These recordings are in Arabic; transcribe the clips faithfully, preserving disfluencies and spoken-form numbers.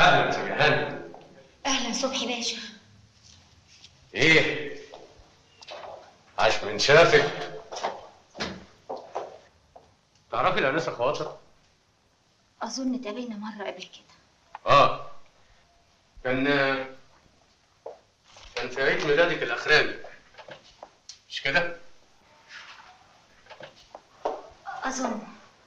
اهلا يا جهان. اهلا صبحي باشا. ايه عاش من شافك. تعرفي الانسه خواطر؟ اظن اتقابلنا مره قبل كده. اه كان كان في عيد ميلادك الاخراني مش كده؟ اظن.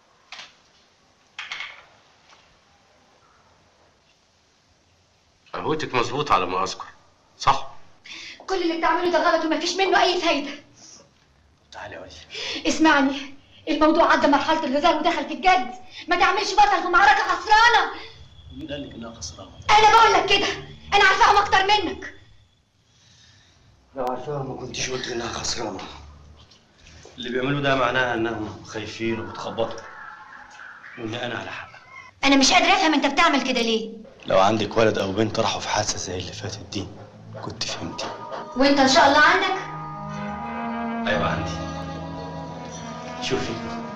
قهوتك مظبوط على ما اذكر، صح؟ كل اللي بتعمله ده غلط ومفيش منه اي فايده. تعالي يا ولي. اسمعني، الموضوع عدى مرحله الهزار ودخل في الجد. ما تعملش بطل في معركه خسرانه. مين قال لك انها خسرانه؟ انا بقول لك كده، انا عارفاهم اكتر منك. لو عارفاها ما كنتش قلت انها خسرانه. اللي بيعملوا ده معناها انهم خايفين وبتخبطوا، وان انا على حق. انا مش قادره افهم انت بتعمل كده ليه. لو عندك ولد او بنت راحوا في حادثه زي اللي فاتت دي كنت فهمتي. وانت ان شاء الله عندك؟ ايوه عندي. شوفي،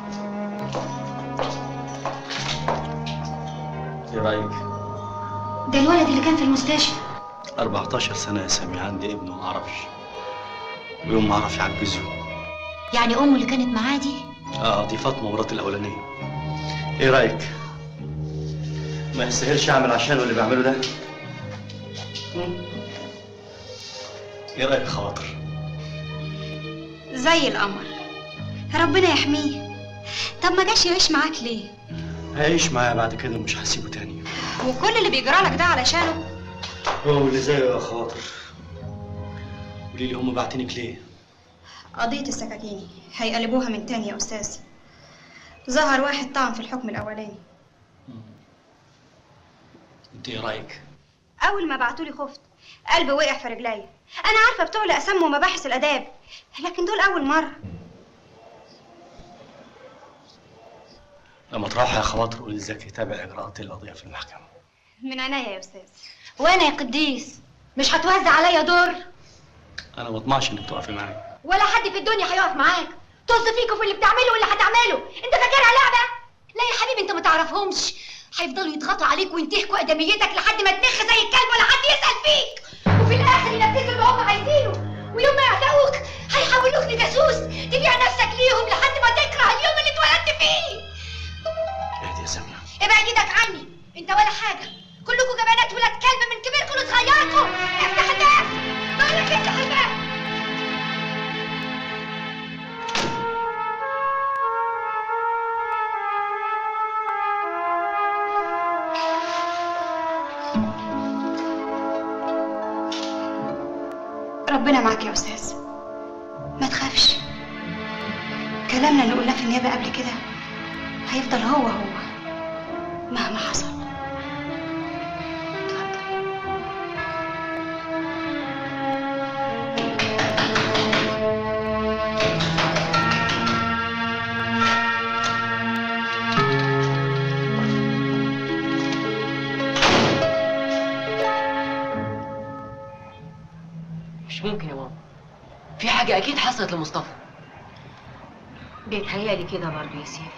ايه رايك؟ ده الولد اللي كان في المستشفى. أربعتاشر سنه يا سامي، عندي ابن ما اعرفش، ويوم ما اعرف يعجزه. يعني امه اللي كانت معاه دي؟ اه دي فاطمه مراتي الاولانيه. ايه رايك؟ ما يستاهلش اعمل عشانه اللي بعمله ده؟ ايه رايك خواطر؟ زي القمر، ربنا يحميه. طب ما جاش يعيش معاك ليه؟ هيعيش معايا بعد كده ومش هسيبه تاني. وكل اللي بيجرالك ده علشانه؟ هو اللي زيه يا خواطر. قولي لي هم باعتينك ليه؟ قضية السكاكيني هيقلبوها من تاني يا أستاذ. ظهر واحد طعن في الحكم الأولاني. انت ايه رايك؟ أول ما بعتولي خفت، قلبي وقع في رجليا. أنا عارفة بتوع الأقسام ومباحث الآداب، لكن دول أول مرة. لما تروح يا خواطر قولي لزكي يتابع إجراءات القضية في المحكمة. من عينيا يا أستاذ. وانا يا قديس مش هتوزع عليا دور؟ أنا ما اطمعش إنك تقفي معايا. ولا حد في الدنيا هيقف معاك. طز فيكوا في اللي بتعمله واللي هتعمله. انت فاكرها لعبه؟ لا يا حبيبي انت ما تعرفهمش. هيفضلوا يضغطوا عليك وينتهكوا ادميتك لحد ما تنخ زي الكلب ولا حد يسال فيك، وفي الاخر ينفذوا اللي هم عايزينه. ويوم ما يعتقوك هيحولوك لجاسوس تبيع نفسك ليهم لحد ما تكره اليوم اللي اتولدت فيه. اهدي يا سامية. ابعد ايدك عني، انت ولا حاجه. كلكوا جبانات ولاد كلب من كبيركم لصغيركم. افتح الباب، بقول لك افتح الباب. ربنا معاك يا أستاذ، ما تخافش. كلامنا اللي قلناه في النيابة قبل كده هيفضل هو هو مهما حصل. مش ممكن يا ماما، في حاجة أكيد حصلت لمصطفى. بيتهيألي كده برضه يا سيف.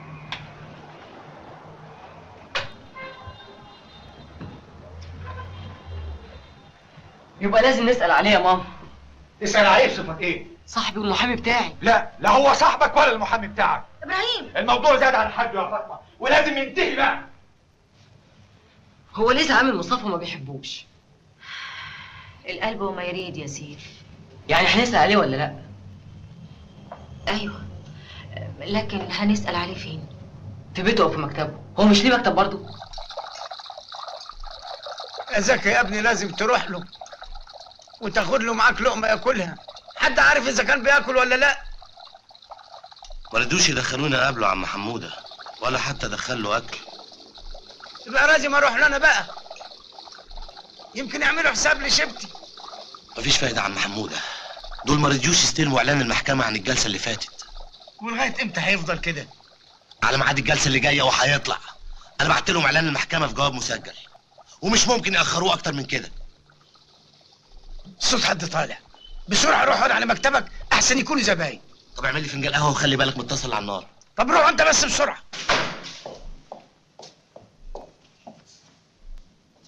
يبقى لازم نسأل عليه يا ماما. تسأل عليه بصفة ايه؟ صاحبي والمحامي بتاعي. لا لا هو صاحبك ولا المحامي بتاعك. ابراهيم الموضوع زاد عن حده يا فاطمة ولازم ينتهي بقى. هو ليه زعامل مصطفى وما بيحبوش؟ القلب وما يريد يا سيف. يعني هنسأل عليه ولا لا؟ ايوه، لكن هنسأل عليه فين؟ في بيته أو في مكتبه. هو مش ليه مكتب برضه؟ يا زكي يا ابني لازم تروح له وتاخد له معاك لقمه ياكلها. حد عارف اذا كان بياكل ولا لا؟ ما رضوش يدخلوني اقابله عم حموده ولا حتى دخل له اكل. يبقى لازم اروح له انا بقى، يمكن يعملوا حساب لشبتي. مفيش فايده عم حموده، دول ما رضيوش يستلموا اعلان المحكمه عن الجلسه اللي فاتت. ولغايه امتى هيفضل كده؟ على ميعاد الجلسه اللي جايه وهيطلع. انا بعت لهم اعلان المحكمه في جواب مسجل ومش ممكن ياخروه اكتر من كده. صوت حد طالع، بسرعه روح اقعد على مكتبك احسن يكونوا زباين. طب اعمل لي فنجان قهوه وخلي بالك متصل على النار. طب روح انت بس بسرعه.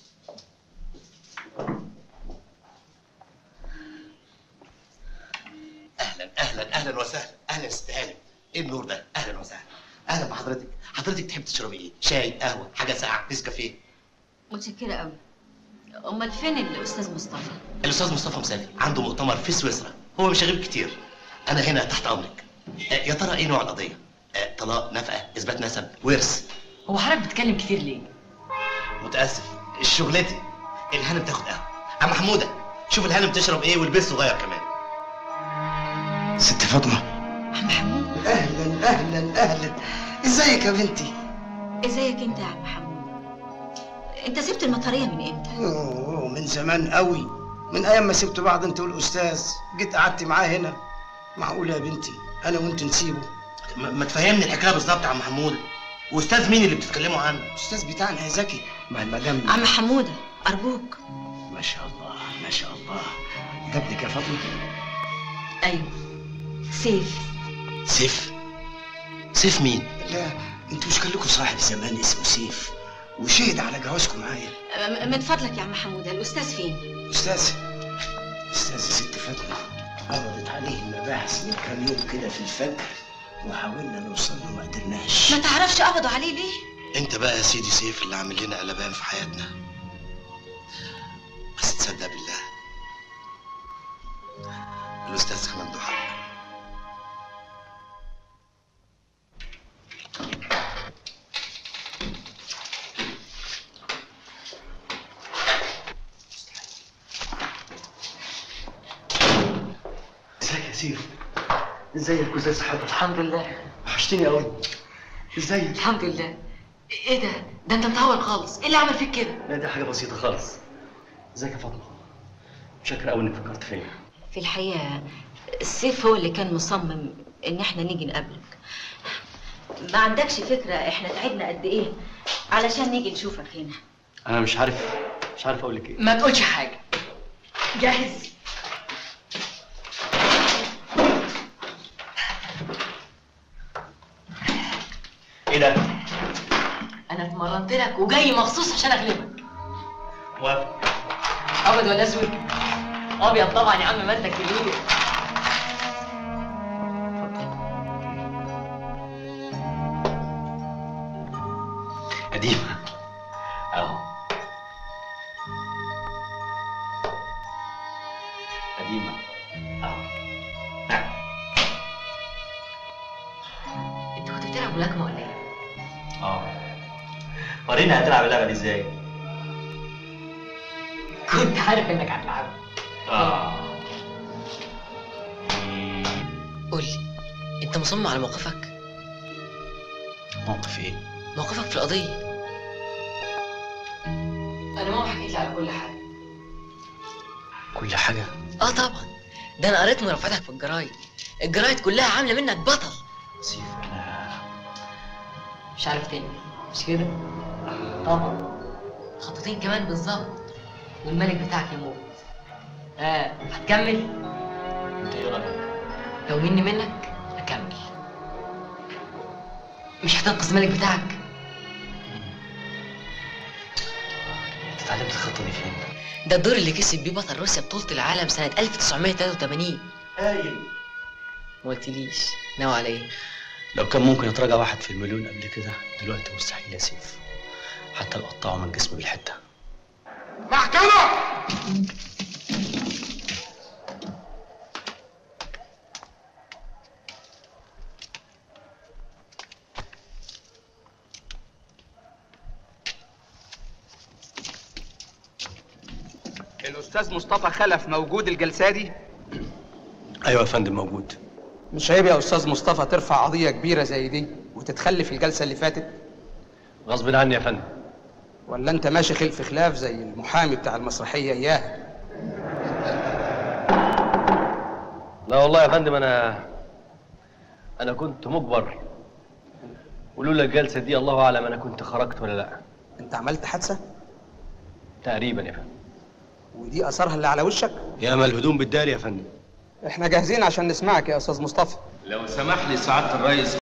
اهلا اهلا اهلا وسهلا. اهلا يا ست هانم. ايه النور ده؟ اهلا وسهلا. اهلا بحضرتك. حضرتك تحب تشربي ايه؟ شاي، قهوه، حاجه ساقعه، نسكافيه؟ متشكرة قوي. امال فين الاستاذ مصطفى؟ الاستاذ مصطفى مسافر، عنده مؤتمر في سويسرا، هو مش غريب كتير. انا هنا تحت امرك. آه يا ترى ايه نوع القضيه؟ آه طلاق، نفقه، اثبات نسب، ورث؟ هو حضرتك بتتكلم كتير ليه؟ متاسف، شغلتي. الهانم تاخد قهوه. عم حموده، شوف الهانم تشرب ايه والبيت صغير كمان. ست فاطمه. عم حمود. اهلا اهلا اهلا. ازيك يا بنتي؟ ازيك انت يا عم حمود؟ انت سبت المطريه من امتى؟ اوه من زمان قوي، من ايام ما سبت بعض انت والاستاذ، جيت قعدت معاه هنا. معقول يا بنتي انا وانت نسيبه؟ ما تفهمني الحكايه بالظبط يا عم حموده. واستاذ مين اللي بتتكلموا عنه؟ الاستاذ بتاعنا يا زكي مع المدام. عم حموده ارجوك. ما شاء الله ما شاء الله. ده ابنك يا فاطمه؟ ايوه سيف. سيف؟ سيف مين؟ لا انتوا مش كان لكم صاحب زمان اسمه سيف وشهد على جوازكم معايا؟ من فضلك يا عم حموده الاستاذ فين؟ استاذ استاذ ست فاطمه عرضت عليه المباحث من كام يوم كده في الفجر وحاولنا نوصل له ما قدرناش. ما تعرفش قبضوا عليه ليه؟ انت بقى يا سيدي سيف اللي عامل لنا قلبان في حياتنا. بس تصدق بالله الاستاذ كان عنده حق. ازيك يا سيف؟ ازيك وازاي صحتك؟ الحمد لله. وحشتني قوي. ازيك؟ الحمد لله. ايه ده؟ ده انت مطول خالص، ايه اللي عمل فيك كده؟ لا دي حاجه بسيطه خالص. ازيك يا فاطمه؟ متشكر قوي انك فكرت فيا. في الحقيقه السيف هو اللي كان مصمم ان احنا نيجي نقابلك. ما عندكش فكره احنا تعبنا قد ايه علشان نيجي نشوفك هنا. انا مش عارف مش عارف اقول لك ايه. ما تقولش حاجه. جاهز؟ ايه ده؟ انا اتمرنت لك وجاي مخصوص عشان اغلبك. موافق. ابيض ولا اسود؟ ابيض طبعا يا عم، مالك كبير. قديمه اهو. قديمه اهو. نعم. انت كنت بتلعب ملاكمه ولا ايه؟ اه. ورينا هتلعب اللعبه دي ازاي؟ كنت عارف انك هتلعب. اه. قول لي، انت مصمم على موقفك؟ موقف ايه؟ موقفك في القضيه. انا ماما حكيت لي على كل حاجه. كل حاجه؟ اه طبعا، ده انا قريت مرافعتك في الجرايد. الجرايد كلها عامله منك بطل. سيف انا مش عارف تاني مش كده؟ طبعا خطوتين كمان بالظبط والملك بتاعك يموت. اه هتكمل؟ انت ايه رايك؟ لو مني منك اكمل. مش هتنقذ الملك بتاعك؟ انت اتعلمت الخطه دي فين؟ ده الدور اللي كسب بيه بطل روسيا بطولة العالم سنة ألف وتسعمية وتلاتة وتمانين. هايل. ما قلتليش ناوي على ايه؟ لو كان ممكن اتراجع واحد في المليون قبل كده دلوقتي مستحيل يا سيف، حتى لو قطعوا من جسمي بالحته. محكمة! الأستاذ مصطفى خلف موجود الجلسة دي؟ ايوه يا فندم موجود. مش عيب يا أستاذ مصطفى ترفع قضية كبيرة زي دي وتتخلي في الجلسة اللي فاتت؟ غصب عني يا فندم. ولا أنت ماشي خلف خلاف زي المحامي بتاع المسرحية إياها؟ لا والله يا فندم انا انا كنت مجبر، ولولا الجلسه دي الله اعلم انا كنت خرجت ولا لا. أنت عملت حادثة؟ تقريبا يا فندم. ودي أثرها اللي على وشك؟ يا ما الهدوم بالدار يا فندم. إحنا جاهزين عشان نسمعك يا أستاذ مصطفى. لو سمح لي سعادة الرئيس